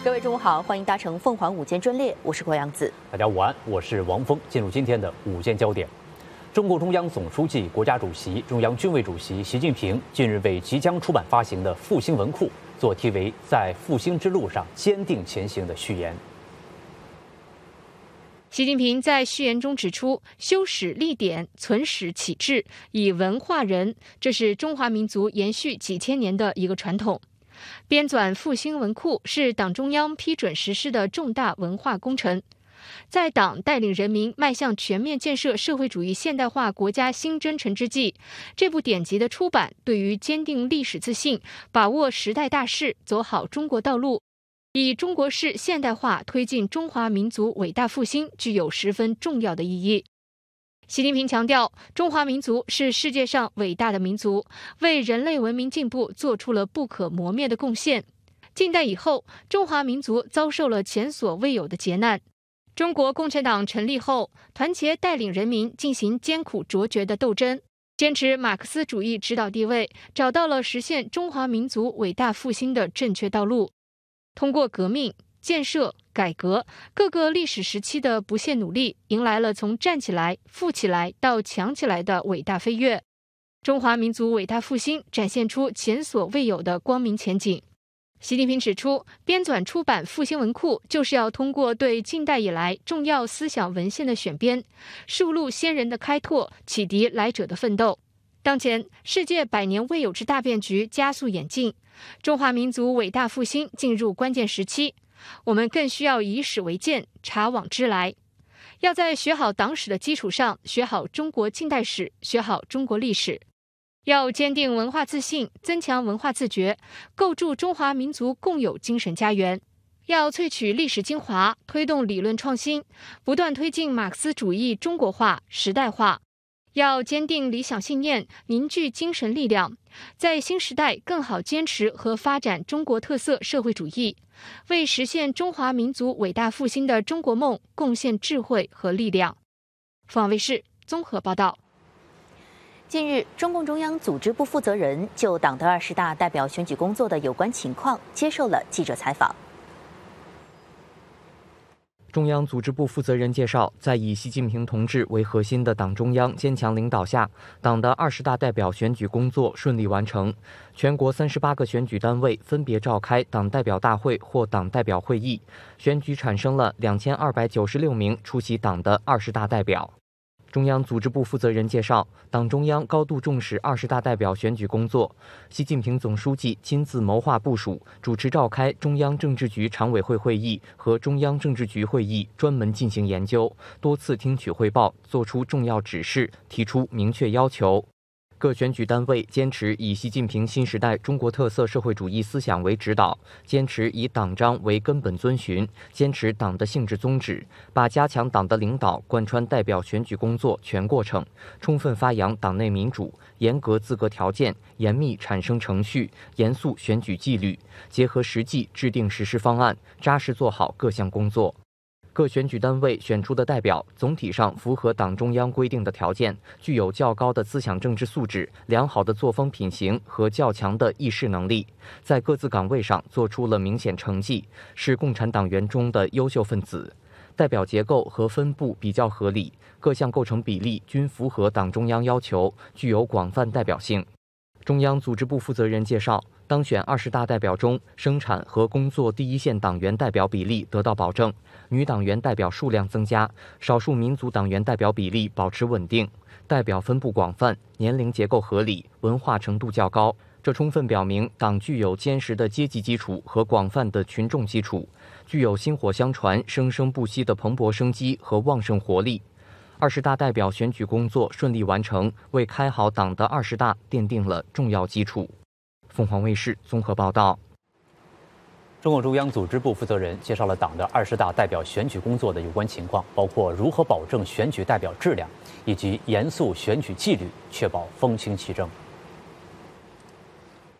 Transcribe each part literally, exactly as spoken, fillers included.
各位中午好，欢迎搭乘凤凰午间专列，我是郭阳子。 大家午安，我是王峰。进入今天的午间焦点，中共中央总书记、国家主席、中央军委主席习近平近日为即将出版发行的复兴文库做题为“在复兴之路上坚定前行”的序言。 习近平在序言中指出，修史立典，存史启智，以文化人，这是中华民族延续几千年的一个传统。编纂复兴文库是党中央批准实施的重大文化工程。在党带领人民迈向全面建设社会主义现代化国家新征程之际，这部典籍的出版对于坚定历史自信、把握时代大势、走好中国道路，以中国式现代化推进中华民族伟大复兴具有十分重要的意义。习近平强调，中华民族是世界上伟大的民族，为人类文明进步做出了不可磨灭的贡献。近代以后，中华民族遭受了前所未有的劫难。中国共产党成立后，团结带领人民进行艰苦卓绝的斗争，坚持马克思主义指导地位，找到了实现中华民族伟大复兴的正确道路。通过革命、建设、改革各个历史时期的不懈努力，迎来了从站起来、富起来到强起来的伟大飞跃。中华民族伟大复兴展现出前所未有的光明前景。习近平指出，编纂出版复兴文库，就是要通过对近代以来重要思想文献的选编，树路先人的开拓，启迪来者的奋斗。当前，世界百年未有之大变局加速演进，中华民族伟大复兴进入关键时期。我们更需要以史为鉴，察往知来。要在学好党史的基础上，学好中国近代史，学好中国历史。要坚定文化自信，增强文化自觉，构筑中华民族共有精神家园。要萃取历史精华，推动理论创新，不断推进马克思主义中国化、时代化。要坚定理想信念，凝聚精神力量，在新时代更好坚持和发展中国特色社会主义，为实现中华民族伟大复兴的中国梦贡献智慧和力量。凤凰卫视综合报道。 近日，中共中央组织部负责人就党的二十大代表选举工作的有关情况接受了记者采访。 中央组织部负责人介绍，在以习近平同志为核心的党中央坚强领导下，党的二十大代表选举工作顺利完成。全国三十八个选举单位分别召开党代表大会或党代表会议，选举产生了两千二百九十六名出席党的二十大代表。中央组织部负责人介绍，党中央高度重视二十大代表选举工作，习近平总书记亲自谋划部署，主持召开中央政治局常委会会议和中央政治局会议，专门进行研究，多次听取汇报，作出重要指示，提出明确要求。各选举单位坚持以习近平新时代中国特色社会主义思想为指导，坚持以党章为根本遵循，坚持党的性质宗旨，把加强党的领导贯穿代表选举工作全过程，充分发扬党内民主，严格资格条件，严密产生程序，严肃选举纪律，结合实际制定实施方案，扎实做好各项工作。各选举单位选出的代表总体上符合党中央规定的条件，具有较高的思想政治素质、良好的作风品行和较强的议事能力，在各自岗位上做出了明显成绩，是共产党员中的优秀分子。代表结构和分布比较合理，各项构成比例均符合党中央要求，具有广泛代表性。中央组织部负责人介绍，当选二十大代表中，生产和工作第一线党员代表比例得到保证，女党员代表数量增加，少数民族党员代表比例保持稳定，代表分布广泛，年龄结构合理，文化程度较高。这充分表明党具有坚实的阶级基础和广泛的群众基础，具有薪火相传、生生不息的蓬勃生机和旺盛活力。二十大代表选举工作顺利完成，为开好党的二十大奠定了重要基础。凤凰卫视综合报道。 中共中央组织部负责人介绍了党的二十大代表选举工作的有关情况，包括如何保证选举代表质量，以及严肃选举纪律，确保风清气正。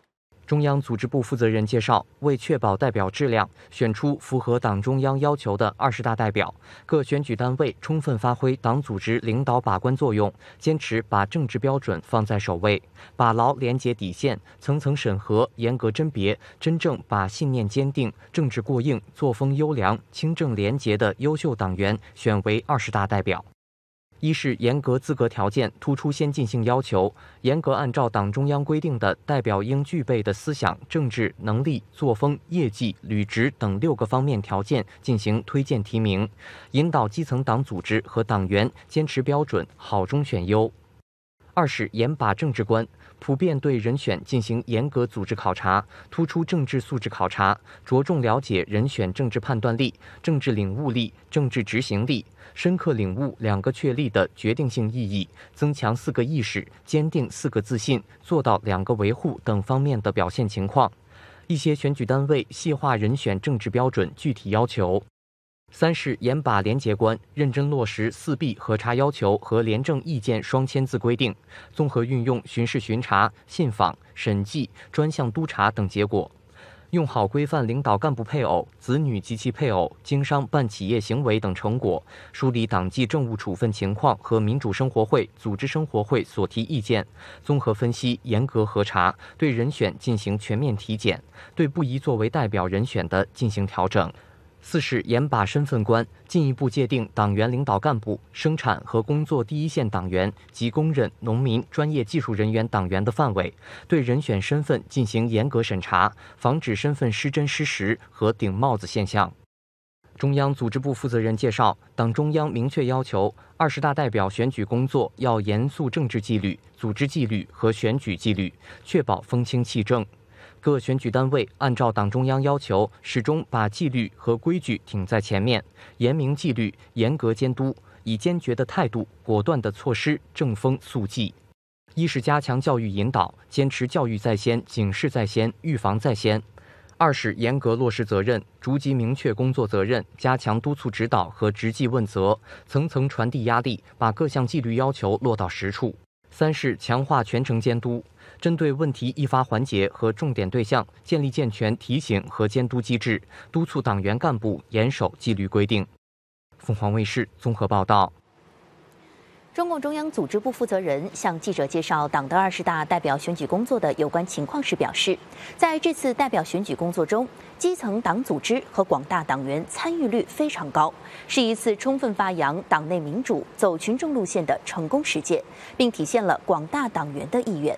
中央组织部负责人介绍，为确保代表质量，选出符合党中央要求的二十大代表，各选举单位充分发挥党组织领导把关作用，坚持把政治标准放在首位，把牢廉洁底线，层层审核，严格甄别，真正把信念坚定、政治过硬、作风优良、清正廉洁的优秀党员选为二十大代表。一是严格资格条件，突出先进性要求，严格按照党中央规定的代表应具备的思想、政治、能力、作风、业绩、履职等六个方面条件进行推荐提名，引导基层党组织和党员坚持标准，好中选优。二是严把政治关，普遍对人选进行严格组织考察，突出政治素质考察，着重了解人选政治判断力、政治领悟力、政治执行力，深刻领悟两个确立的决定性意义，增强四个意识，坚定四个自信，做到两个维护等方面的表现情况。一些选举单位细化人选政治标准具体要求。三是严把廉洁关，认真落实四弊核查要求和廉政意见双签字规定，综合运用巡视巡查、信访、审计、专项督查等结果，用好规范领导干部配偶、子女及其配偶、经商办企业行为等成果，梳理党纪政务处分情况和民主生活会、组织生活会所提意见，综合分析，严格核查，对人选进行全面体检，对不宜作为代表人选的进行调整。四是严把身份关，进一步界定党员领导干部、生产和工作第一线党员及工人、农民、专业技术人员党员的范围，对人选身份进行严格审查，防止身份失真失实和顶帽子现象。中央组织部负责人介绍，党中央明确要求，二十大代表选举工作要严肃政治纪律、组织纪律和选举纪律，确保风清气正。各选举单位按照党中央要求，始终把纪律和规矩挺在前面，严明纪律，严格监督，以坚决的态度、果断的措施正风肃纪。一是加强教育引导，坚持教育在先、警示在先、预防在先。二是严格落实责任，逐级明确工作责任，加强督促指导和直记问责，层层传递压力，把各项纪律要求落到实处。三是强化全程监督，针对问题易发环节和重点对象，建立健全提醒和监督机制，督促党员干部严守纪律规定。凤凰卫视综合报道。 中共中央组织部负责人向记者介绍党的二十大代表选举工作的有关情况时表示，在这次代表选举工作中，基层党组织和广大党员参与率非常高，是一次充分发扬党内民主、走群众路线的成功实践，并体现了广大党员的意愿。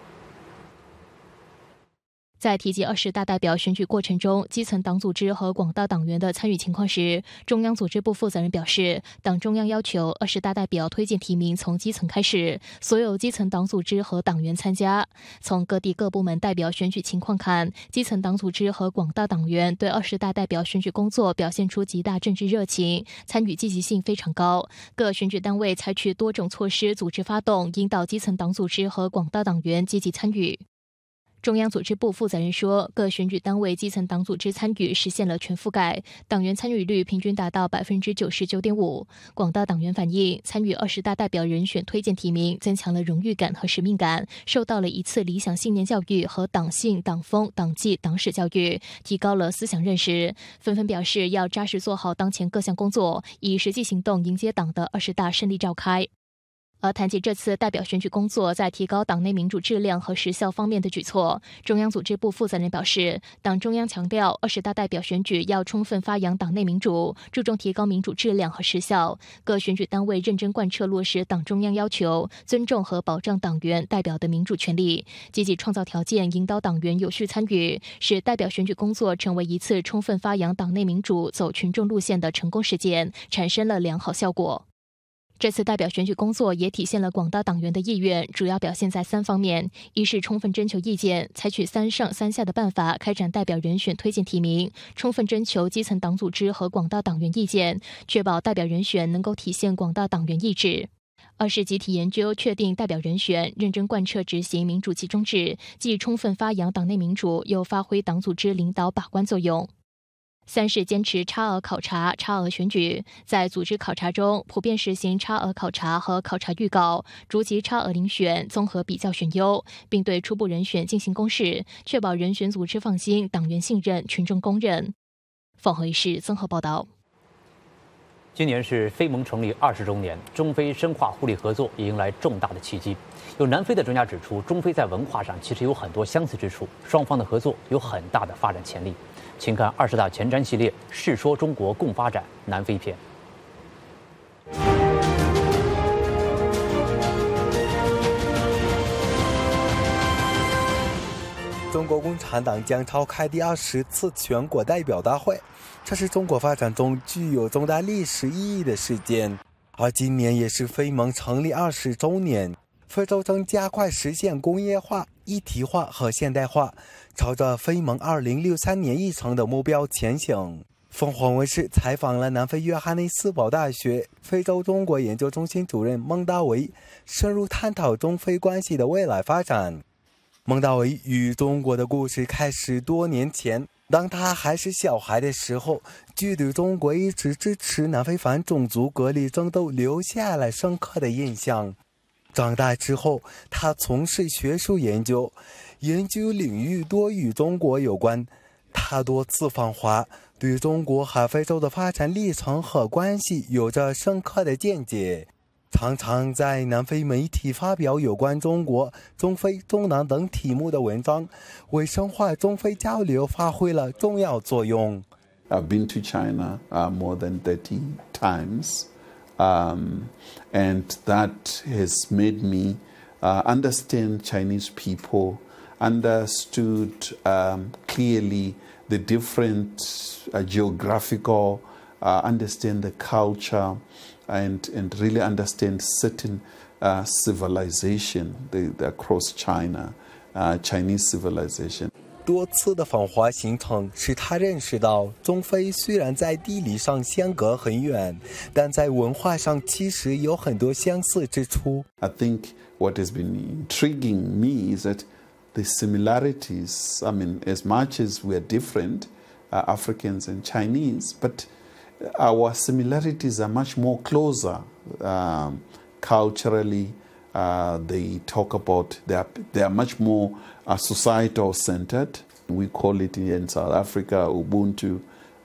在提及二十大代表选举过程中基层党组织和广大党员的参与情况时，中央组织部负责人表示，党中央要求二十大代表推荐提名从基层开始，所有基层党组织和党员参加。从各地各部门代表选举情况看，基层党组织和广大党员对二十大代表选举工作表现出极大政治热情，参与积极性非常高。各选举单位采取多种措施组织发动，引导基层党组织和广大党员积极参与。中央组织部负责人说，各选举单位基层党组织参与实现了全覆盖，党员参与率平均达到百分之九十九点五。广大党员反映，参与二十大代表人选推荐提名，增强了荣誉感和使命感，受到了一次理想信念教育和党性、党风、党纪、党史教育，提高了思想认识。纷纷表示要扎实做好当前各项工作，以实际行动迎接党的二十大胜利召开。而谈及这次代表选举工作在提高党内民主质量和实效方面的举措，中央组织部负责人表示，党中央强调二十大代表选举要充分发扬党内民主，注重提高民主质量和实效。各选举单位认真贯彻落实党中央要求，尊重和保障党员代表的民主权利，积极创造条件，引导党员有序参与，使代表选举工作成为一次充分发扬党内民主、走群众路线的成功实践，产生了良好效果。这次代表选举工作也体现了广大党员的意愿，主要表现在三方面：一是充分征求意见，采取三上三下的办法开展代表人选推荐提名，充分征求基层党组织和广大党员意见，确保代表人选能够体现广大党员意志；二是集体研究确定代表人选，认真贯彻执行民主集中制，既充分发扬党内民主，又发挥党组织领导把关作用。 三是坚持差额考察、差额选举，在组织考察中普遍实行差额考察和考察预告，逐级差额遴选，综合比较选优，并对初步人选进行公示，确保人选组织放心、党员信任、群众公认。凤凰卫视综合报道。 今年是非盟成立二十周年，中非深化互利合作也迎来重大的契机。有南非的专家指出，中非在文化上其实有很多相似之处，双方的合作有很大的发展潜力。请看二十大前瞻系列《世说中国共发展》南非篇。 中国共产党将召开第二十次全国代表大会，这是中国发展中具有重大历史意义的事件。而今年也是非盟成立二十周年，非洲正加快实现工业化、一体化和现代化，朝着非盟二零六三年议程的目标前行。凤凰卫视采访了南非约翰内斯堡大学非洲中国研究中心主任孟大维，深入探讨中非关系的未来发展。孟大维与中国的故事开始多年前，当他还是小孩的时候，就对中国一直支持南非反种族隔离争斗留下了深刻的印象。长大之后，他从事学术研究，研究领域多与中国有关。他多次访华，对中国和非洲的发展历程和关系有着深刻的见解，常常在南非媒体发表有关中国、中非、中南等题目的文章，为深化中非交流发挥了重要作用。 I've been to China uh, more than thirty times, um, and that has made me uh, understand Chinese people, understood um, clearly the different uh, geographical, uh, understand the culture, and, and really understand certain uh, civilization the, the across China, uh, Chinese civilization. 多次的访华行程使他认识到，中非虽然在地理上相隔很远，但在文化上其实有很多相似之处。 I think what has been intriguing me is that the similarities, I mean, as much as we are different, uh, Africans and Chinese, but our similarities are much more closer um, culturally. Uh, they talk about, they are, they are much more uh, societal centered. We call it in South Africa, Ubuntu,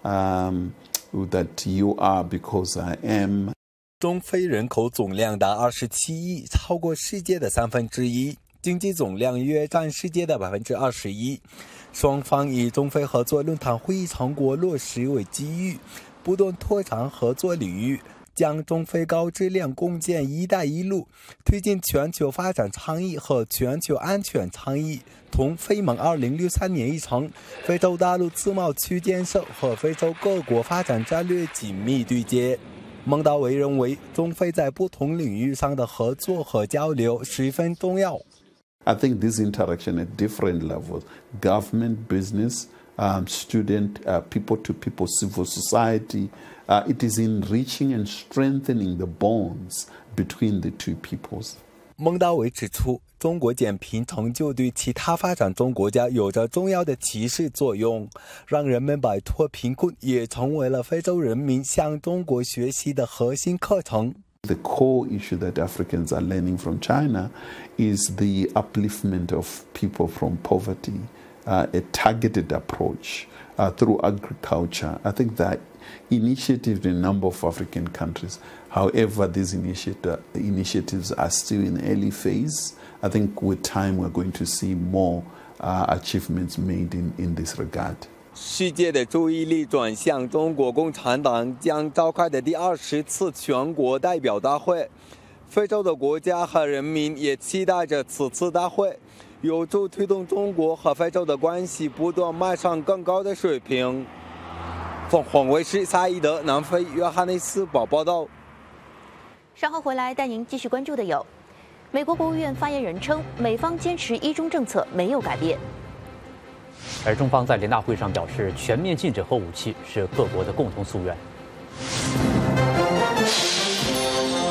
um, that you are because I am. 中非人口总量达二十七亿，超过世界的三分之一。经济总量约占世界的百分之二十一。双方以中非合作论坛会议成果落实为机遇，不断拓展合作领域，将中非高质量共建“一带一路”，推进全球发展倡议和全球安全倡议，同非盟二零六三年议程、非洲大陆自贸区建设和非洲各国发展战略紧密对接。孟大维认为，中非在不同领域上的合作和交流十分重要。 I think this interaction at different levels, government, business, um, student, uh, people-to-people, civil society, uh, it is enriching and strengthening the bonds between the two peoples. 孟大维指出，中国减贫成就对其他发展中国家有着重要的启示作用，让人们摆脱贫困，也成为了非洲人民向中国学习的核心课程。 The core issue that Africans are learning from China is the upliftment of people from poverty, uh, a targeted approach uh, through agriculture. I think that initiative in a number of African countries. However, these initiative, initiatives are still in the early phase. I think with time we're going to see more uh, achievements made in, in this regard. 世界的注意力转向中国共产党将召开的第二十次全国代表大会，非洲的国家和人民也期待着此次大会，有助推动中国和非洲的关系不断迈上更高的水平。凤凰卫视萨伊德南非约翰内斯堡报道。 稍后回来带您继续关注的有，美国国务院发言人称，美方坚持一中政策没有改变。 而中方在联大会上表示，全面禁止核武器是各国的共同夙愿。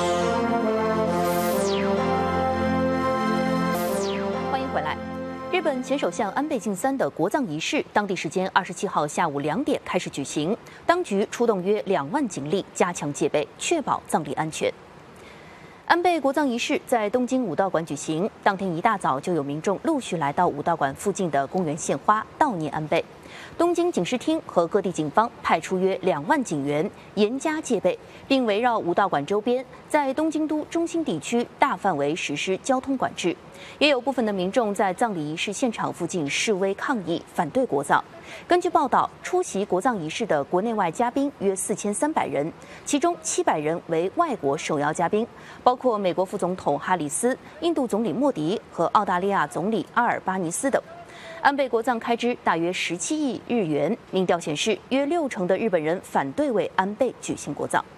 欢迎回来。日本本前首相安倍晋三的国葬仪式，当地时间二十七号下午两点开始举行，当局出动约两万警力加强戒备，确保葬礼安全。安倍国葬仪式在东京武道馆举行，当天一大早就有民众陆续来到武道馆附近的公园献花悼念安倍。东京警视厅和各地警方派出约两万警员，严加戒备，并围绕武道馆周边，在东京都中心地区大范围实施交通管制。也有部分的民众在葬礼仪式现场附近示威抗议，反对国葬。根据报道，出席国葬仪式的国内外嘉宾约四千三百人，其中七百人为外国受邀嘉宾，包括美国副总统哈里斯、印度总理莫迪和澳大利亚总理阿尔巴尼斯等。安倍国葬开支大约十七亿日元，民调显示，约六成的日本人反对为安倍举行国葬。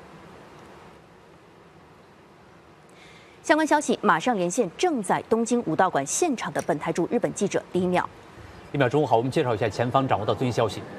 相关消息马上连线正在东京武道馆现场的本台驻日本记者李淼。 李淼，中午好，我们介绍一下前方掌握到最新消息。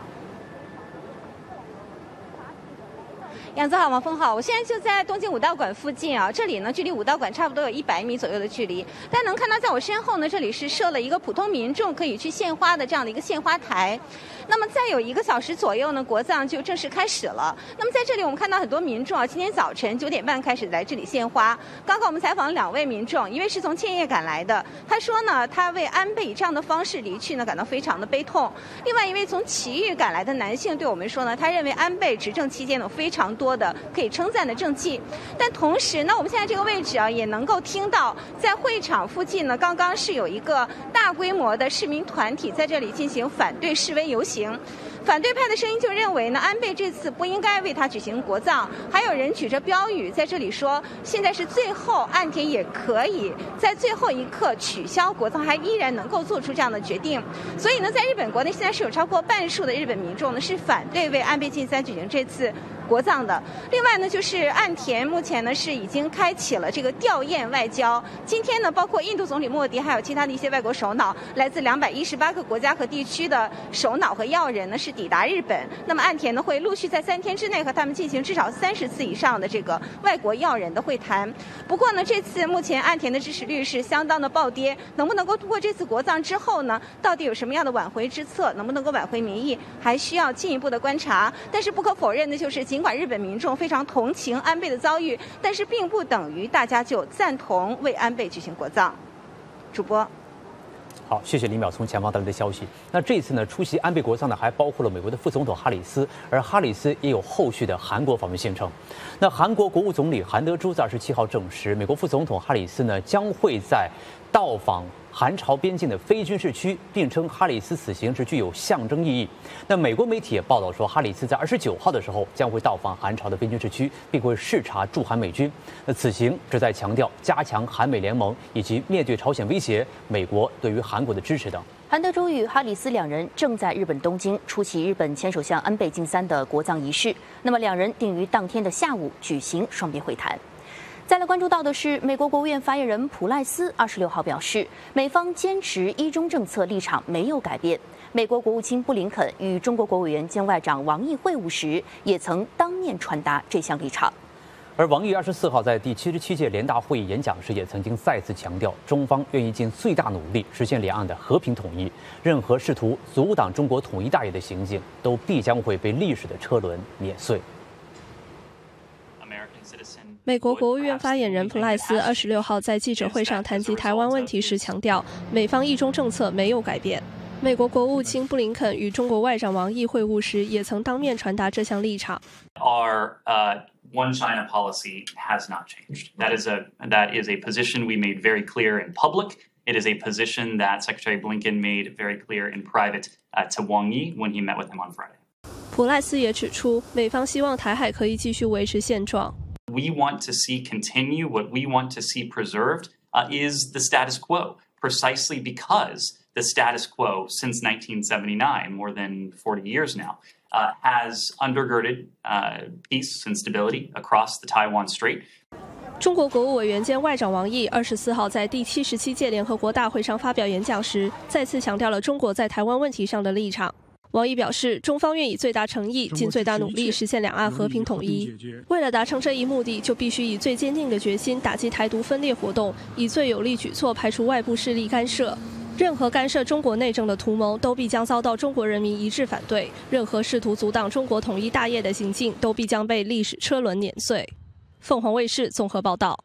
杨子好，王峰好，我现在就在东京武道馆附近啊，这里呢距离武道馆差不多有一百米左右的距离。大家能看到，在我身后呢，这里是设了一个普通民众可以去献花的这样的一个献花台。那么再有一个小时左右呢，国葬就正式开始了。那么在这里我们看到很多民众啊，今天早晨九点半开始来这里献花。刚刚我们采访了两位民众，一位是从千叶赶来的，他说呢，他为安倍以这样的方式离去呢感到非常的悲痛。另外一位从埼玉赶来的男性对我们说呢，他认为安倍执政期间有非常多多的可以称赞的政绩，但同时呢，我们现在这个位置啊，也能够听到在会场附近呢，刚刚是有一个大规模的市民团体在这里进行反对示威游行。反对派的声音就认为呢，安倍这次不应该为他举行国葬，还有人举着标语在这里说，现在是最后，岸田也可以在最后一刻取消国葬，还依然能够做出这样的决定。所以呢，在日本国内现在是有超过半数的日本民众呢是反对为安倍晋三举行这次国葬的。另外呢，就是岸田目前呢是已经开启了这个吊唁外交。今天呢，包括印度总理莫迪还有其他的一些外国首脑，来自两百一十八个国家和地区的首脑和要人呢是抵达日本。那么岸田呢会陆续在三天之内和他们进行至少三十次以上的这个外国要人的会谈。不过呢，这次目前岸田的支持率是相当的暴跌，能不能够通过这次国葬之后呢，到底有什么样的挽回之策，能不能够挽回民意，还需要进一步的观察。但是不可否认的就是，尽管日本民众非常同情安倍的遭遇，但是并不等于大家就赞同为安倍举行国葬。主播。 好，谢谢李淼从前方带来的消息。那这次呢，出席安倍国葬的还包括了美国的副总统哈里斯，而哈里斯也有后续的韩国访问行程。那韩国国务总理韩德洙在二十七号证实，美国副总统哈里斯呢将会在到访韩朝边境的非军事区，并称哈里斯此行是具有象征意义。那美国媒体也报道说，哈里斯在二十九号的时候将会到访韩朝的非军事区，并会视察驻韩美军。那此行旨在强调加强韩美联盟以及面对朝鲜威胁，美国对于韩国的支持等。 韩德洙与哈里斯两人正在日本东京出席日本前首相安倍晋三的国葬仪式，那么两人定于当天的下午举行双边会谈。再来关注到的是，美国国务院发言人普赖斯二十六号表示，美方坚持一中政策立场没有改变。美国国务卿布林肯与中国国务院兼外长王毅会晤时，也曾当面传达这项立场。 而王毅二十四号在第七十七届联大会议演讲时，也曾经再次强调，中方愿意尽最大努力实现两岸的和平统一，任何试图阻挡中国统一大业的行径，都必将会被历史的车轮碾碎。 美国国务院发言人普赖斯二十六号在记者会上谈及台湾问题时强调，美方一中政策没有改变。美国国务卿布林肯与中国外长王毅会晤时，也曾当面传达这项立场。 Our uh, one China policy has not changed. That is a that is a position we made very clear in public. It is a position that Secretary Blinken made very clear in private uh, to Wang Yi when he met with him on Friday. 普赖斯也指出，美方希望台海可以继续维持现状。 We want to see continue what we want to see preserved uh, is the status quo, precisely because the status quo since nineteen seventy-nine, more than forty years now, uh, has undergirded uh, peace and stability across the Taiwan Strait. 中国国务委员兼外长王毅二十四号在第七十七届联合国大会上发表演讲时，再次强调了中国在台湾问题上的立场。王毅表示，中方愿以最大诚意、尽最大努力实现两岸和平统一。为了达成这一目的，就必须以最坚定的决心打击台独分裂活动，以最有力举措排除外部势力干涉。 任何干涉中国内政的图谋，都必将遭到中国人民一致反对；任何试图阻挡中国统一大业的行径，都必将被历史车轮碾碎。凤凰卫视综合报道。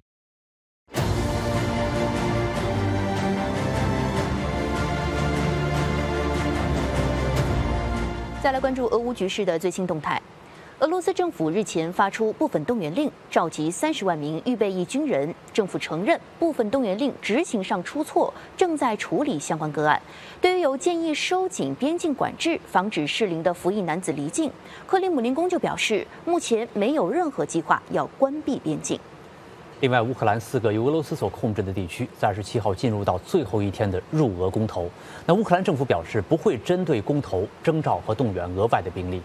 再来关注俄乌局势的最新动态。俄罗斯政府日前发出部分动员令，召集三十万名预备役军人。政府承认部分动员令执行上出错，正在处理相关个案。对于有建议收紧边境管制，防止适龄的服役男子离境，克里姆林宫就表示，目前没有任何计划要关闭边境。 另外，乌克兰四个由俄罗斯所控制的地区，在二十七号进入到最后一天的入俄公投。那乌克兰政府表示，不会针对公投征召和动员额外的兵力。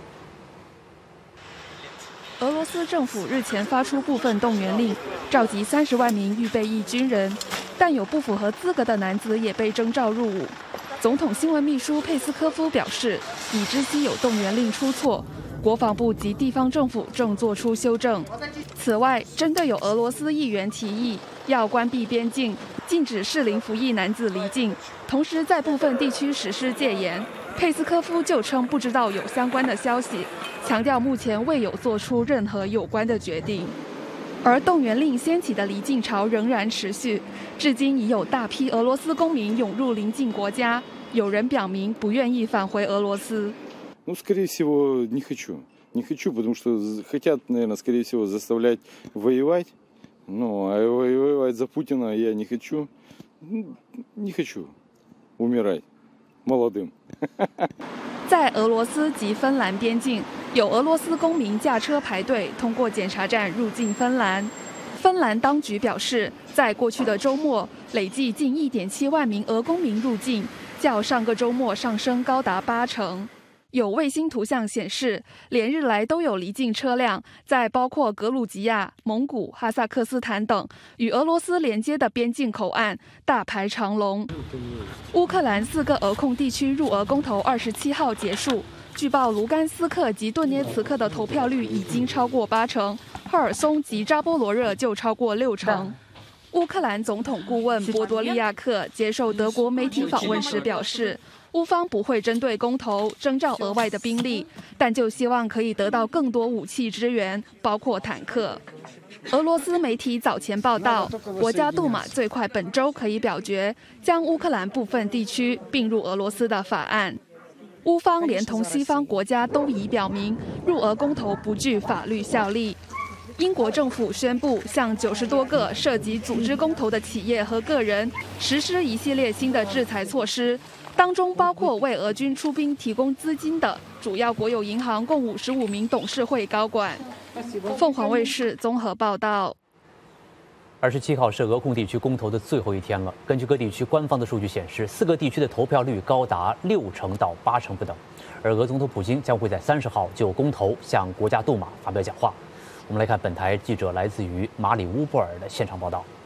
俄罗斯政府日前发出部分动员令，召集三十万名预备役军人，但有不符合资格的男子也被征召入伍。总统新闻秘书佩斯科夫表示，已知悉有动员令出错，国防部及地方政府正做出修正。此外，针对有俄罗斯议员提议要关闭边境，禁止适龄服役男子离境，同时在部分地区实施戒严，佩斯科夫就称不知道有相关的消息，强调目前未有做出任何有关的决定。而动员令掀起的离境潮仍然持续，至今已有大批俄罗斯公民涌入邻近国家，有人表明不愿意返回俄罗斯。 Ну, скорее всего, не хочу. Не хочу, потому что хотят, наверное, скорее всего, заставлять воевать. Ну, а воевать за Путина я не хочу. Не хочу умирать молодым. 在俄罗斯及芬兰边境，有俄罗斯公民驾车排队通过检查站入境芬兰。芬兰当局表示，在过去的周末，累计近 一点七万名俄公民入境，较上个周末上升高达八成。有卫星图像显示，连日来都有离境车辆在包括格鲁吉亚、蒙古、哈萨克斯坦等与俄罗斯连接的边境口岸大排长龙。乌克兰四个俄控地区入俄公投二十七号结束，据报卢甘斯克及顿涅茨克的投票率已经超过八成，赫尔松及扎波罗热就超过六成。乌克兰总统顾问波多利亚克接受德国媒体访问时表示，乌方不会针对公投征召额外的兵力，但就希望可以得到更多武器支援，包括坦克。俄罗斯媒体早前报道，国家杜马最快本周可以表决将乌克兰部分地区并入俄罗斯的法案。乌方连同西方国家都已表明，入俄公投不具法律效力。英国政府宣布向九十多个涉及组织公投的企业和个人实施一系列新的制裁措施，当中包括为俄军出兵提供资金的主要国有银行共五十五名董事会高管。凤凰卫视综合报道。 二十七号是俄控地区公投的最后一天了。根据各地区官方的数据显示，四个地区的投票率高达六成到八成不等。而俄总统普京将会在三十号就公投向国家杜马发表讲话。我们来看本台记者来自于马里乌波尔的现场报道。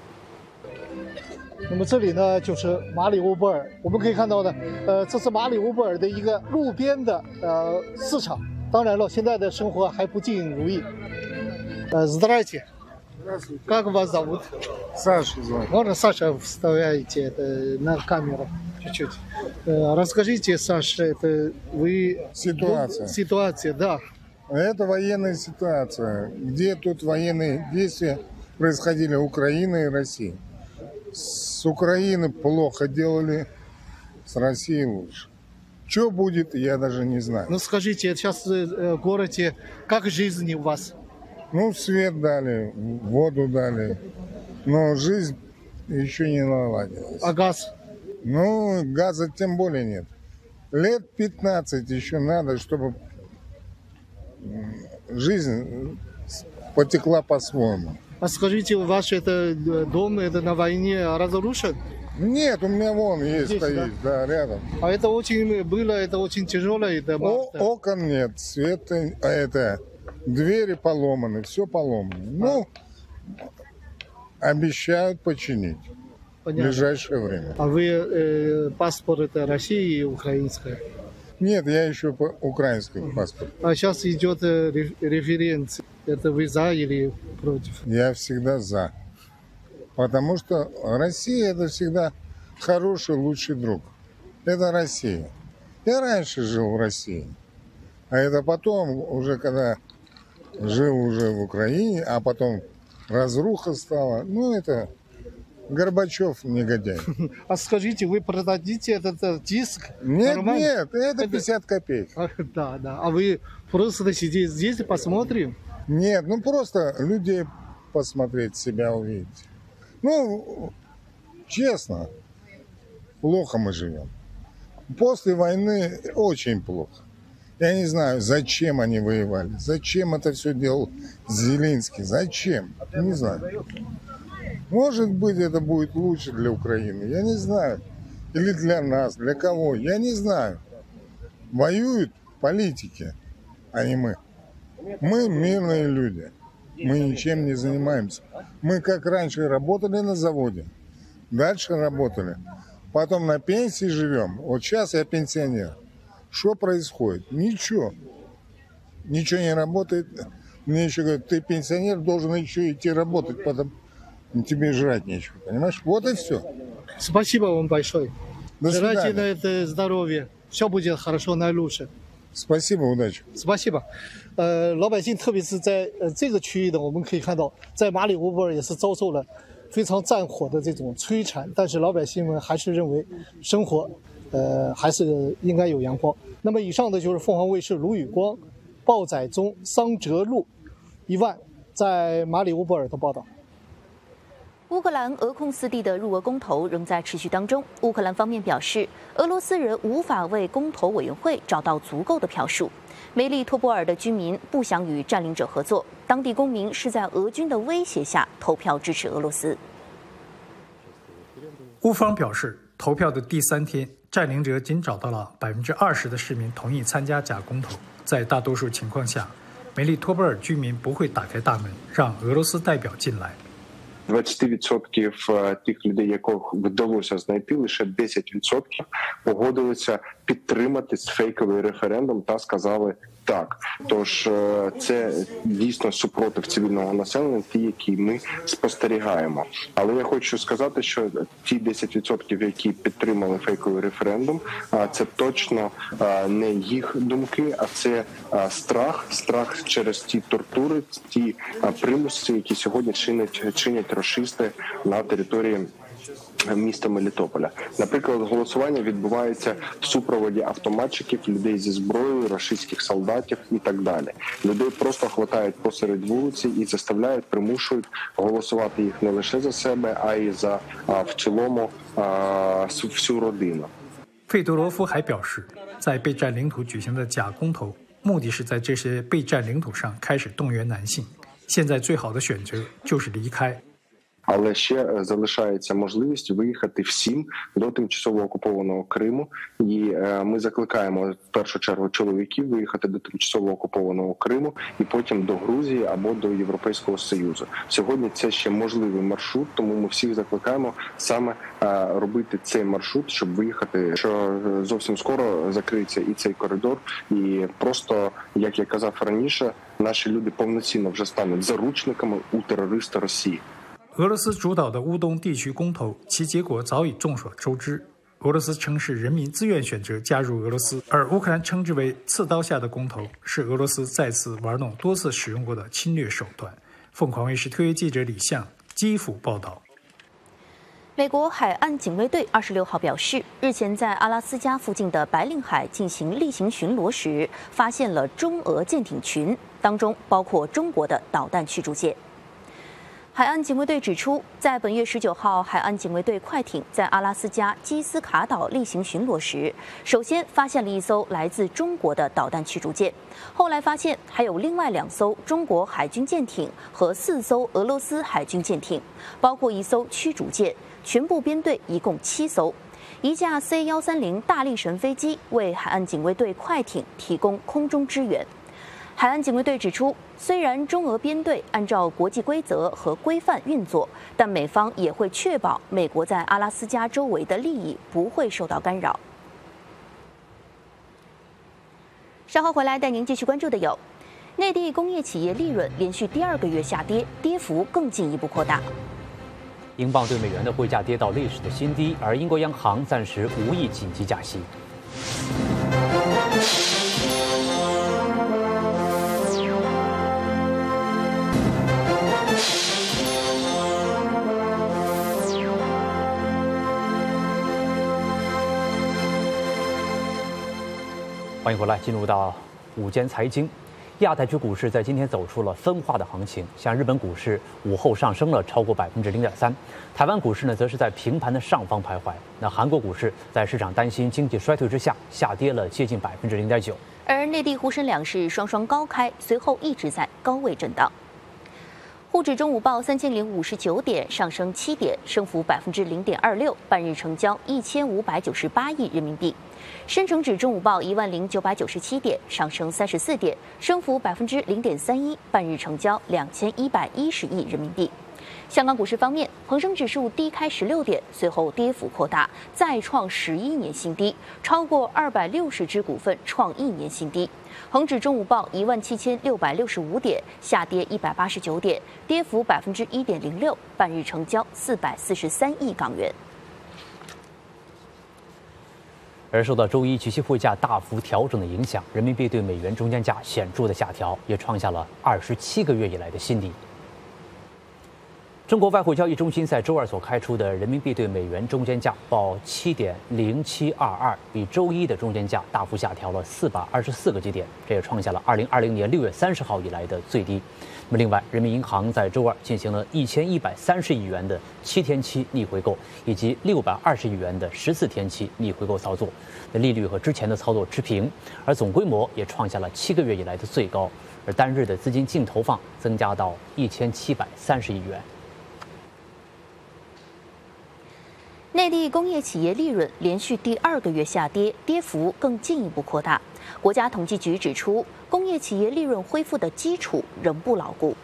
那么这里呢，就是马里乌波尔，我们可以看到呢，呃，这是马里乌波尔的一个路边的呃市场。当然了，现在的生活还不尽如意。呃 Здравствуйте. Как вас зовут? Саша зовут. Можно, Саша, вставляйте это на камеру чуть-чуть. Э, расскажите, Саша, это вы... Ситуация. Ситуация, да. Это военная ситуация, где тут военные действия происходили Украина и Россия. С Украины плохо делали, с Россией лучше. Что будет, я даже не знаю. Ну скажите, сейчас в городе как жизнь у вас? Ну, свет дали, воду дали, но жизнь еще не наладилась. А газ? Ну, газа тем более нет. Лет пятнадцать еще надо, чтобы жизнь потекла по-своему. А скажите, ваш это дом это на войне разрушен? Нет, у меня вон есть, Здесь, стоит, да? Да, рядом. А это очень было, это очень тяжелое дома. О, окон нет, света, а это двери поломаны, все поломано. Ну, обещают починить. Понятно. В ближайшее время. А вы э, паспорт это России и украинская? Нет, я еще по украинский паспорт. А сейчас идет э, референс. Это вы за или против? Я всегда за. Потому что Россия это всегда хороший, лучший друг. Это Россия. Я раньше жил в России, а это потом, уже когда жил уже в Украине, а потом разруха стала. Ну, это Горбачев негодяй. А скажите, вы продадите этот, этот диск? Нет, нормально? нет, это пятьдесят копеек. Да, да. А вы просто сидите здесь и посмотрим? Нет, ну просто людей посмотреть, себя увидеть. Ну, честно, плохо мы живем. После войны очень плохо. Я не знаю, зачем они воевали, зачем это все делал Зеленский, зачем, не знаю. Может быть, это будет лучше для Украины, я не знаю. Или для нас, для кого, я не знаю. Воюют политики, а не мы. Мы мирные люди, мы ничем не занимаемся. Мы как раньше работали на заводе, дальше работали. Потом на пенсии живем. Вот сейчас я пенсионер. Что происходит? Ничего. Ничего не работает. Мне еще говорят, ты пенсионер, должен еще идти работать, потом тебе жрать нечего. Понимаешь? Вот и все. Спасибо вам большое. До свидания. Желайте на это здоровье. Все будет хорошо, наилучше. Spasibo, удачи. Спасибо。呃，老百姓特别是在呃这个区域呢，我们可以看到，在马里乌波尔也是遭受了非常战火的这种摧残，但是老百姓们还是认为生活，呃，还是应该有阳光。那么以上的就是凤凰卫视卢宇光、鲍载忠、桑哲路、一万在马里乌波尔的报道。 乌克兰俄控四地的入俄公投仍在持续当中。乌克兰方面表示，俄罗斯人无法为公投委员会找到足够的票数。梅利托波尔的居民不想与占领者合作，当地公民是在俄军的威胁下投票支持俄罗斯。 乌方表示，投票的第三天，占领者仅找到了百分之二十的市民同意参加假公投。在大多数情况下，梅利托波尔居民不会打开大门让俄罗斯代表进来。 двадцять відсотків тих людей, яких вдалося знайти, лише десять відсотків погодилися підтримати фейковий референдум та сказали так. Тож це дійсно супротив цивільного населення, ті, які ми спостерігаємо. Але я хочу сказати, що ті десять відсотків, які підтримали фейковий референдум, це точно не їх думки, а це страх, страх через ті тортури, ті примуси, які сьогодні чинять, чинять рашисти на території міста Мелітополя. Наприклад, голосування відбувається в супроводі автоматчиків, людей зі зброєю, рашистських солдатів і так далі. Людей просто хватають посеред вулиці і заставляють, примушують голосувати їх не лише за себе, а й за в цілому всю родину. 费多罗夫还表示，在被占领土举行的假公投，目的是在这些被占领土上开始动員男性。现在最好的选择就是离开。 Але ще залишається можливість виїхати всім до тимчасово окупованого Криму. І ми закликаємо в першу чергу чоловіків виїхати до тимчасово окупованого Криму і потім до Грузії або до Європейського Союзу. Сьогодні це ще можливий маршрут, тому ми всіх закликаємо саме робити цей маршрут, щоб виїхати. Що зовсім скоро закриється і цей коридор, і просто, як я казав раніше, наші люди повноцінно вже стануть заручниками у терориста Росії. 俄罗斯主导的乌东地区公投，其结果早已众所周知。俄罗斯称是人民自愿选择加入俄罗斯，而乌克兰称之为“刺刀下的公投”，是俄罗斯再次玩弄多次使用过的侵略手段。凤凰卫视特约记者李相基辅报道。 美国海岸警卫队二十六号表示，日前在阿拉斯加附近的白令海进行例行巡逻时，发现了中俄舰艇群，当中包括中国的导弹驱逐舰。 海岸警卫队指出，在本月十九号，海岸警卫队快艇在阿拉斯加基斯卡岛例行巡逻时，首先发现了一艘来自中国的导弹驱逐舰，后来发现还有另外两艘中国海军舰艇和四艘俄罗斯海军舰艇，包括一艘驱逐舰，全部编队一共七艘。一架 C 一三零大力神飞机为海岸警卫队快艇提供空中支援。 海岸警卫队指出，虽然中俄编队按照国际规则和规范运作，但美方也会确保美国在阿拉斯加周围的利益不会受到干扰。稍后回来带您继续关注的有：内地工业企业利润连续第二个月下跌，跌幅更进一步扩大。 英镑对美元的汇价跌到历史的新低，而英国央行暂时无意紧急加息。欢迎回来，进入到午间财经。亚太区股市在今天走出了分化的行情，像日本股市午后上升了超过百分之零点三，台湾股市呢则是在平盘的上方徘徊。那韩国股市在市场担心经济衰退之下，下跌了接近百分之零点九。 而内地沪深两市双双高开，随后一直在高位震荡。沪指中午报三千零五十九点，上升七点，升幅百分之零点二六，半日成交一千五百九十八亿人民币。深成指中午报一万零九百九十七点，上升三十四点，升幅百分之零点三一，半日成交两千一百一十亿人民币。香港股市方面，恒生指数低开十六点，随后跌幅扩大，再创十一年新低，超过二百六十只股份创一年新低。恒指中午报一万七千六百六十五点，下跌一百八十九点，跌幅百分之一点零六，半日成交四百四十三亿港元。 而受到周一即期汇价大幅调整的影响，人民币对美元中间价显著的下调，也创下了二十七个月以来的新低。中国外汇交易中心在周二所开出的人民币对美元中间价报七点零七二二，比周一的中间价大幅下调了四百二十四个基点，这也创下了二零二零年六月三十号以来的最低。那么，另外，人民银行在周二进行了一千一百三十亿元的七天期逆回购，以及六百二十亿元的十四天期逆回购操作，那利率和之前的操作持平，而总规模也创下了七个月以来的最高，而单日的资金净投放增加到一千七百三十亿元。 内地工业企业利润连续第二个月下跌，跌幅更进一步扩大。国家统计局指出，工业企业利润恢复的基础仍不牢固。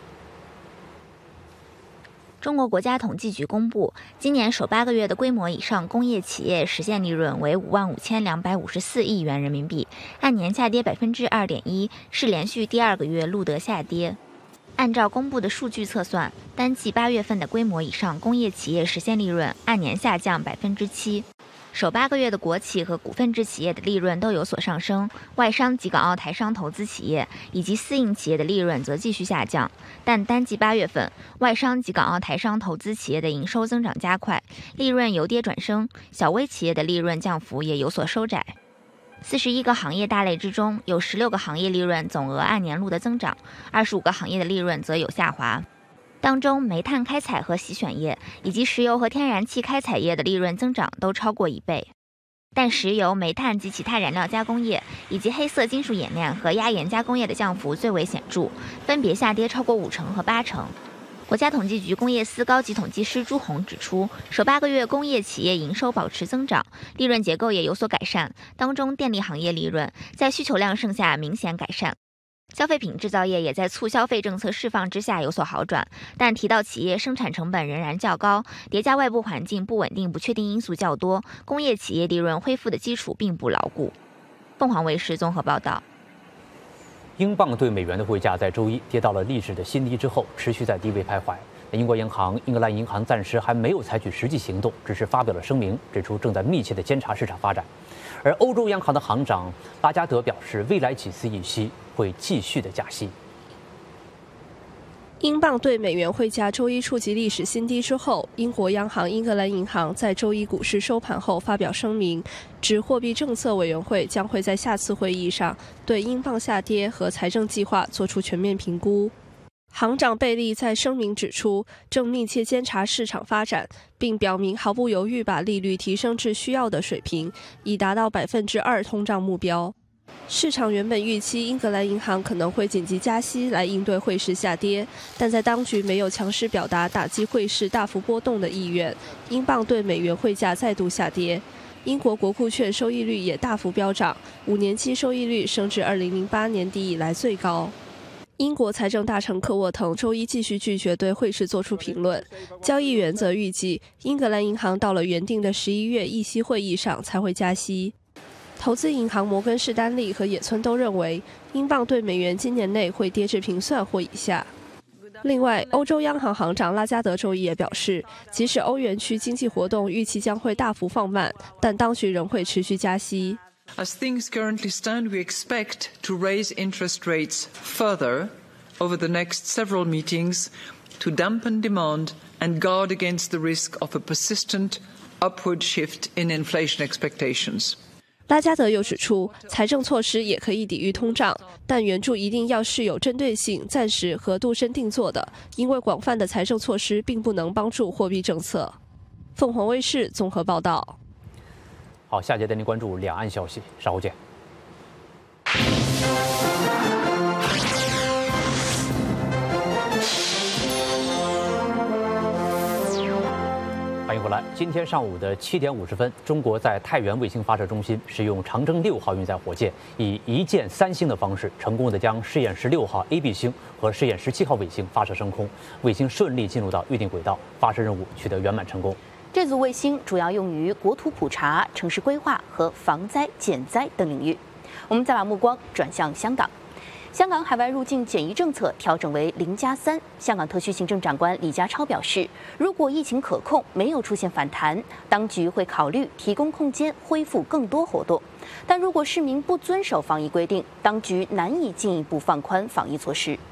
中国国家统计局公布，今年首八个月的规模以上工业企业实现利润为五万五千两百五十四亿元人民币，按年下跌百分之二点一，是连续第二个月录得下跌。按照公布的数据测算，单季八月份的规模以上工业企业实现利润按年下降百分之七。首八个月的国企和股份制企业的利润都有所上升，外商及港澳台商投资企业以及私营企业的利润则继续下降。但单季八月份，外商及港澳台商投资企业的营收增长加快，利润由跌转升，小微企业的利润降幅也有所收窄。四十一个行业大类之中，有十六个行业利润总额按年录得增长，二十五个行业的利润则有下滑。当中，煤炭开采和洗选业以及石油和天然气开采业的利润增长都超过一倍，但石油、煤炭及其他燃料加工业以及黑色金属冶炼和压延加工业的降幅最为显著，分别下跌超过五成和八成。国家统计局工业司高级统计师朱红指出，首八个月工业企业营收保持增长，利润结构也有所改善，当中电力行业利润在需求量盛下明显改善。消费品制造业也在促消费政策释放之下有所好转，但提到企业生产成本仍然较高，叠加外部环境不稳定、不确定因素较多，工业企业利润恢复的基础并不牢固。凤凰卫视综合报道。 英镑对美元的汇价在周一跌到了历史的新低之后，持续在低位徘徊。英国银行、英格兰银行暂时还没有采取实际行动，只是发表了声明，指出正在密切地监察市场发展。而欧洲央行的行长拉加德表示，未来几次议息会继续的加息。 英镑对美元汇价周一触及历史新低之后，英国央行英格兰银行在周一股市收盘后发表声明，指货币政策委员会将会在下次会议上对英镑下跌和财政计划做出全面评估。行长贝利在声明指出，正密切监察市场发展，并表明毫不犹豫把利率提升至需要的水平，以达到百分之二通胀目标。市场原本预期英格兰银行可能会紧急加息来应对汇市下跌，但在当局没有强势表达打击汇市大幅波动的意愿，英镑对美元汇价再度下跌。英国国库券收益率也大幅飙涨，五年期收益率升至二零零八年底以来最高。英国财政大臣科沃滕周一继续拒绝对汇市作出评论，交易员则预计英格兰银行到了原定的十一月议息会议上才会加息。投资银行摩根士丹利和野村都认为，英镑对美元今年内会跌至平算或以下。 另外，欧洲央行行长拉加德周一也表示，即使欧元区经济活动预期将会大幅放慢，但当局仍会持续加息。 As things currently stand, we expect to raise interest rates further over the next several meetings to dampen demand and guard against the risk of a persistent upward shift in inflation expectations. 拉加德又指出，财政措施也可以抵御通胀，但援助一定要是有针对性、暂时和度身定做的，因为广泛的财政措施并不能帮助货币政策。凤凰卫视综合报道。 好，下节带您关注两岸消息，稍后见。欢迎回来。今天上午的七点五十分，中国在太原卫星发射中心使用长征六号运载火箭，以一箭三星的方式，成功的将试验十六号 A B 星和试验十七号卫星发射升空，卫星顺利进入到预定轨道，发射任务取得圆满成功。 这组卫星主要用于国土普查、城市规划和防灾减灾等领域。我们再把目光转向香港。香港海外入境检疫政策调整为零加三。香港特区行政长官李家超表示，如果疫情可控，没有出现反弹，当局会考虑提供空间恢复更多活动。但如果市民不遵守防疫规定，当局难以进一步放宽防疫措施。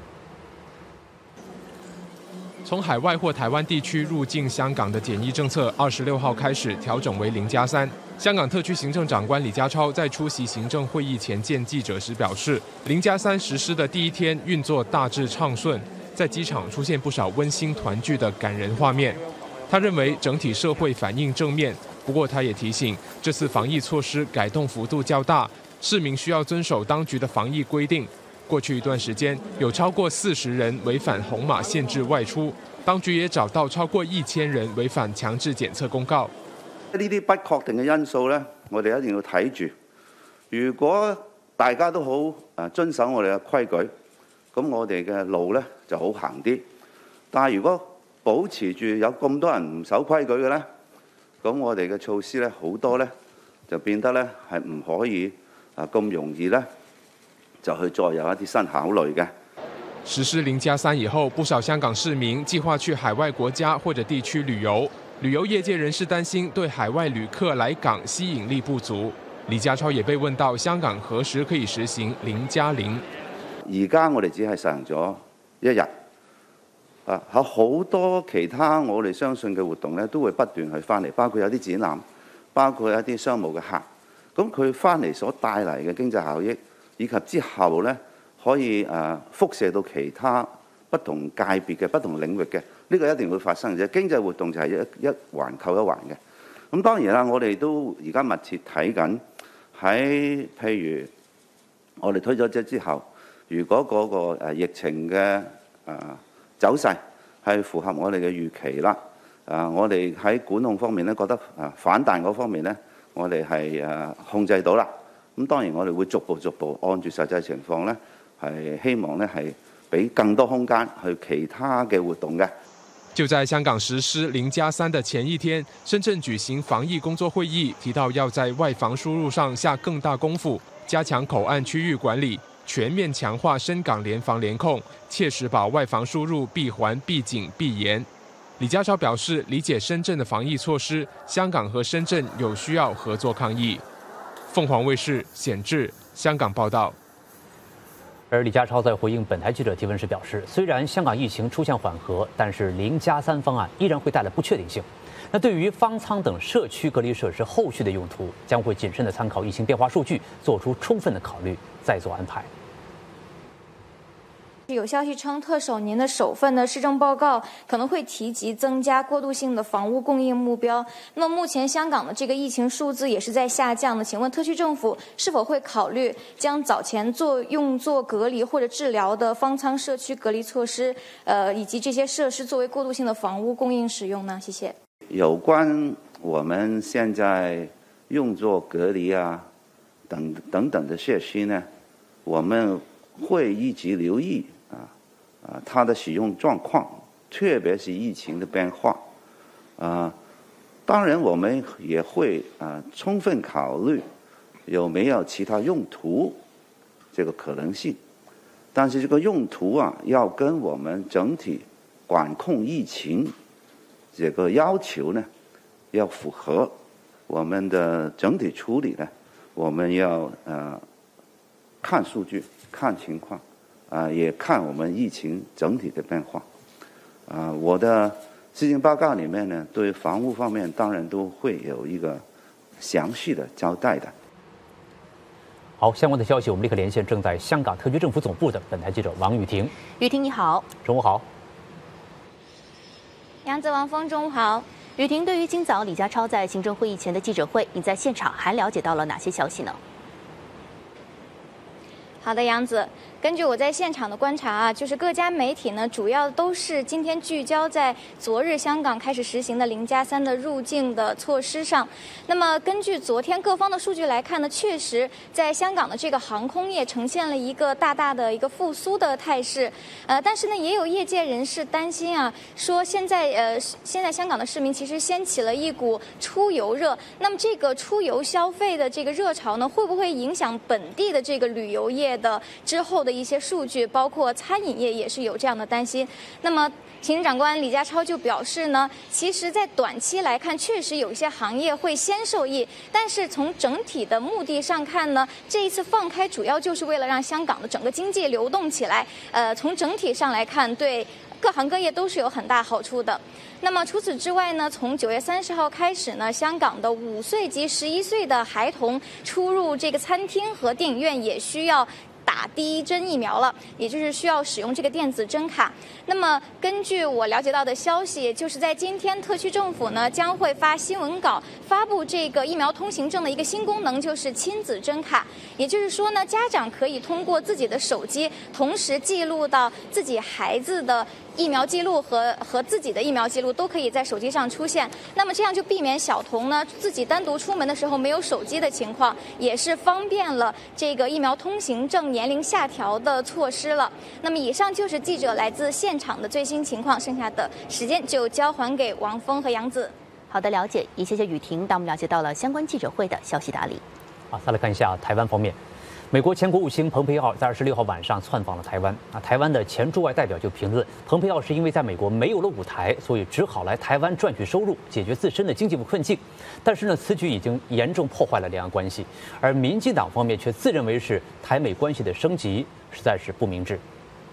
从海外或台湾地区入境香港的检疫政策，二十六号开始调整为零加三。香港特区行政长官李家超在出席行政会议前见记者时表示，零加三实施的第一天运作大致畅顺，在机场出现不少温馨团聚的感人画面。他认为整体社会反应正面，不过他也提醒，这次防疫措施改动幅度较大，市民需要遵守当局的防疫规定。过去一段时间，有超过四十人违反红码限制外出，当局也找到超过一千人违反强制检测公告。 呢啲不確定嘅因素咧，我哋一定要睇住。如果大家都好誒遵守我哋嘅規矩，咁我哋嘅路咧就好行啲。但係如果保持住有咁多人唔守規矩嘅咧，咁我哋嘅措施咧好多咧就變得咧係唔可以啊咁容易咧就去再有一啲新考慮嘅。 實施零加三以後，不少香港市民計劃去海外國家或者地區旅遊。旅遊業界人士擔心對海外旅客來港吸引力不足。李家超也被問到香港何時可以實行零加零。 而家我哋只係實行咗一日，啊，有好多其他我哋相信嘅活動咧，都會不斷去翻嚟，包括有啲展覽，包括一啲商務嘅客。咁佢翻嚟所帶嚟嘅經濟效益，以及之後咧可以誒輻射到其他不同界別嘅不同領域嘅。呢個一定會發生嘅，經濟活動就係一一環扣一環嘅。咁當然啦，我哋都而家密切睇緊，喺譬如我哋推咗之之後，如果嗰個誒疫情嘅誒走勢係符合我哋嘅預期啦，誒我哋喺管控方面咧覺得誒反彈嗰方面咧，我哋係誒控制到啦。咁當然我哋會逐步逐步按住實際情況咧，係希望咧係俾更多空間去其他嘅活動嘅。 就在香港實施零加三的前一天，深圳舉行防疫工作會議，提到要在外防輸入上下更大功夫，加強口岸區域管理，全面強化深港聯防聯控，切實把外防輸入閉環閉緊閉嚴。李家超表示，理解深圳的防疫措施，香港和深圳有需要合作抗疫。鳳凰衛視顯志香港報道。 而李家超在回應本台記者提問時表示，雖然香港疫情出現緩和，但是零加三方案依然會帶來不確定性。那對於方艙等社區隔離設施後續的用途，將會謹慎地參考疫情變化數據，做出充分的考慮，再做安排。 有消息稱，特首您的首份的施政報告可能會提及增加過渡性的房屋供應目標。那麼目前香港的這個疫情數字也是在下降的，請問特區政府是否會考慮將早前做用作隔離或者治療的方艙社區隔離措施，呃，以及這些設施作為過渡性的房屋供應使用呢？謝謝。 有關我們現在用作隔離啊等等等的設施呢，我們會一直留意。啊，它的使用狀況，特別是疫情的變化，啊，當然我們也會啊充分考慮有沒有其他用途這個可能性， 但是这个用途啊，要跟我们整体管控疫情这个要求呢，要符合。我们的整体处理呢，我们要呃看数据、看情况，啊、呃，也看我们疫情整体的变化。啊、呃，我的施政报告里面呢，对防务方面当然都会有一个详细的交代的。 好，相关的消息我们立刻连线正在香港特区政府总部的本台记者王雨婷。 雨婷你好， 中午好。 杨子、王峰，中午好。 雨婷，对于今早李家超在行政会议前的记者会，你在现场还了解到了哪些消息呢？ 好的，杨子。根据我在现场的观察啊，就是各家媒体呢，主要都是今天聚焦在昨日香港开始实行的零加三的入境的措施上。那么根据昨天各方的数据来看呢，确实在香港的这个航空业呈现了一个大大的一个复苏的态势。呃，但是呢，也有业界人士担心啊，说现在呃现在香港的市民其实掀起了一股出游热。那么这个出游消费的这个热潮呢，会不会影响本地的这个旅游业的之后的的一些数据，包括餐饮业也是有这样的担心。那么行政长官李家超就表示呢，其实在短期来看，确实有一些行业会先受益，但是从整体的目的上看呢，这一次放开主要就是为了让香港的整个经济流动起来。呃，从整体上来看，对各行各业都是有很大好处的。那么除此之外呢，从九月三十号开始呢，香港的五岁及十一岁的孩童出入这个餐厅和电影院也需要打第一针疫苗了，也就是需要使用这个电子针卡。那么根据我了解到的消息，就是在今天特区政府呢将会发新闻稿，发布这个疫苗通行证的一个新功能，就是亲子针卡。也就是说呢，家长可以通过自己的手机，同时记录到自己孩子的疫苗记录和和自己的疫苗记录都可以在手机上出现。那么这样就避免小童呢自己单独出门的时候没有手机的情况，也是方便了这个疫苗通行证年龄下调的措施了。那么以上就是记者来自现场的最新情况，剩下的时间就交还给王峰和杨子。 好的，了解，也谢谢雨婷，带我们了解到了相关记者会的消息打理。 好，再来看一下台湾方面。美国前国务卿蓬佩奥在二十六号晚上窜访了台湾啊，台湾的前驻外代表就评论，蓬佩奥是因为在美国没有了舞台，所以只好来台湾赚取收入，解决自身的经济困境。但是呢，此举已经严重破坏了两岸关系，而民进党方面却自认为是台美关系的升级，实在是不明智。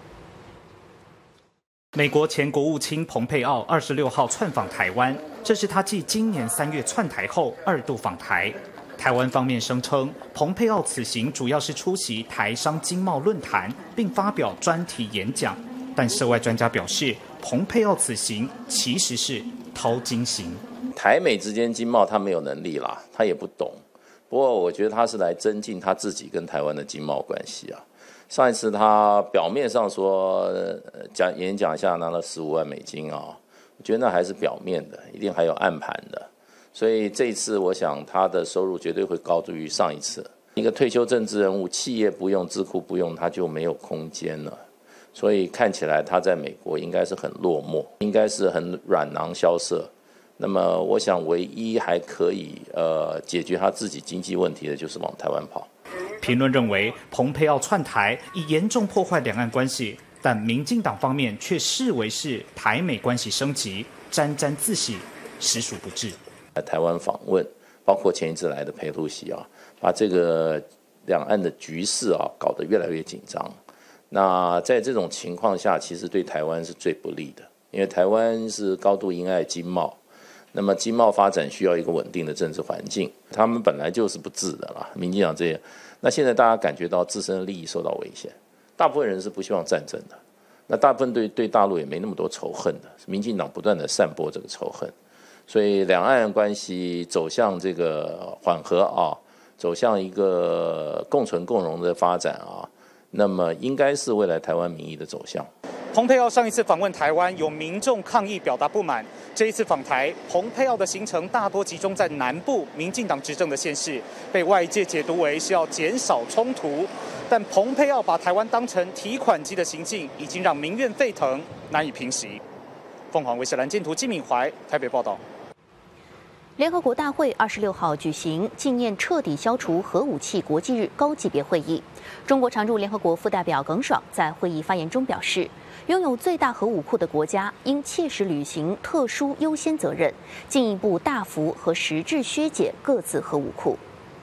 美国前国务卿蓬佩奥二十六号窜访台湾，这是他继今年三月窜台后二度访台。台湾方面声称，蓬佩奥此行主要是出席台商经贸论坛，并发表专题演讲。但涉外专家表示，蓬佩奥此行其实是掏金行。 台美之间经贸他没有能力啦，他也不懂。不过我觉得他是来增进他自己跟台湾的经贸关系啊。上一次他表面上说讲演讲一下拿了十五万美金啊，我觉得那还是表面的，一定还有暗盘的。所以这一次，我想他的收入绝对会高于上一次。一个退休政治人物，企业不用，智库不用，他就没有空间了。所以看起来他在美国应该是很落寞，应该是很软囊萧瑟。那么，我想唯一还可以呃解决他自己经济问题的，就是往台湾跑。 评论认为，蓬佩奥窜台已严重破坏两岸关系，但民进党方面却视为是台美关系升级，沾沾自喜，实属不智。 来台湾访问，包括前一次来的裴露西啊，把这个两岸的局势啊搞得越来越紧张。那在这种情况下，其实对台湾是最不利的，因为台湾是高度依赖经贸，那么经贸发展需要一个稳定的政治环境，他们本来就是不治的啦。民进党这些，那现在大家感觉到自身的利益受到危险，大部分人是不希望战争的，那大部分对对大陆也没那么多仇恨的，民进党不断的散播这个仇恨。所以两岸关系走向这个缓和啊，走向一个共存共荣的发展啊，那么应该是未来台湾民意的走向。 蓬佩奥上一次访问台湾，有民众抗议表达不满。这一次访台，蓬佩奥的行程大多集中在南部民进党执政的县市，被外界解读为是要减少冲突。但蓬佩奥把台湾当成提款机的行径，已经让民怨沸腾，难以平息。凤凰卫视蓝箭图季敏怀台北报道。 联合国大会二十六号举行纪念彻底消除核武器国际日高级别会议。中国常驻联合国副代表耿爽在会议发言中表示，拥有最大核武库的国家应切实履行特殊优先责任，进一步大幅和实质削减各自核武库。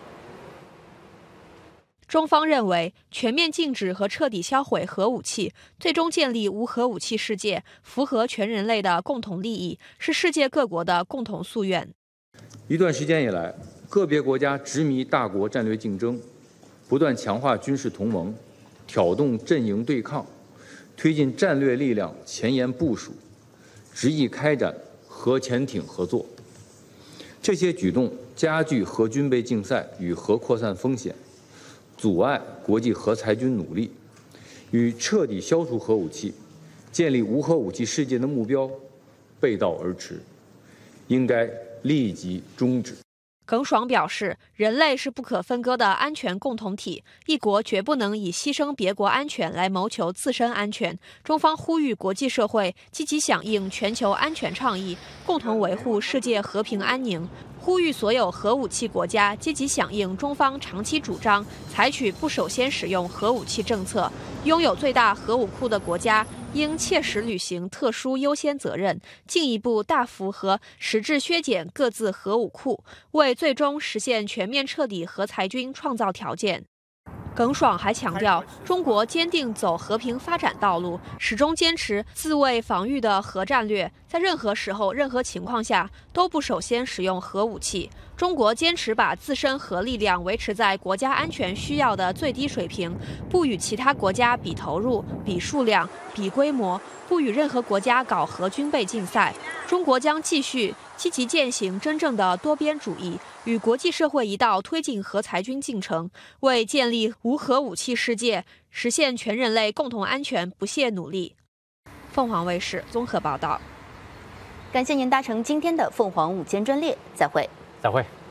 中方认为，全面禁止和彻底销毁核武器，最终建立无核武器世界，符合全人类的共同利益，是世界各国的共同夙愿。 一段时间以来，个别国家执迷大国战略竞争，不断强化军事同盟，挑动阵营对抗，推进战略力量前沿部署，执意开展核潜艇合作。这些举动加剧核军备竞赛与核扩散风险，阻碍国际核裁军努力，与彻底消除核武器、建立无核武器世界的目标背道而驰，应该立即终止。 耿爽表示，人类是不可分割的安全共同体，一国绝不能以牺牲别国安全来谋求自身安全。中方呼吁国际社会积极响应全球安全倡议，共同维护世界和平安宁。呼吁所有核武器国家积极响应中方长期主张，采取不首先使用核武器政策。拥有最大核武库的国家应切实履行特殊优先责任，进一步大幅和实质削减各自核武库，为最终实现全面彻底核裁军创造条件。耿爽还强调，中国坚定走和平发展道路，始终坚持自卫防御的核战略，在任何时候、任何情况下都不首先使用核武器。中国坚持把自身核力量维持在国家安全需要的最低水平，不与其他国家比投入、比数量、比规模，不与任何国家搞核军备竞赛。中国将继续积极践行真正的多边主义，与国际社会一道推进核裁军进程，为建立无核武器世界、实现全人类共同安全不懈努力。凤凰卫视综合报道。 感谢您搭乘今天的凤凰午间专列，再会。 再会。